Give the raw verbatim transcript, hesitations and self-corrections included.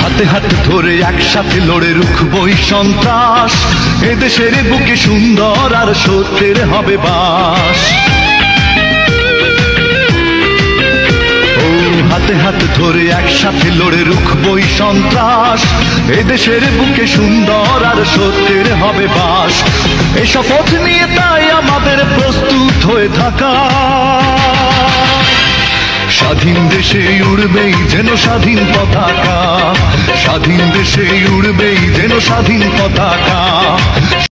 হাতে হাতে ধরে একসাথে লড়ে রুখবই সন্ত্রাস, এদেশের বুকে সুন্দর আর সত্যের হবে বাস। ও হাতে হাতে ধরে একসাথে লড়ে রুখবই সন্ত্রাস, এদেশের বুকে সুন্দর আর সত্যের হবে বাস। এই শপথ নিয়ে তাই আমাদের প্রস্তুত হয়ে থাকা, স্বাধীন দেশে উড়বেই যেন স্বাধীন পতাকা, স্বাধীন দেশে উড়বেই যেন স্বাধীন পতাকা।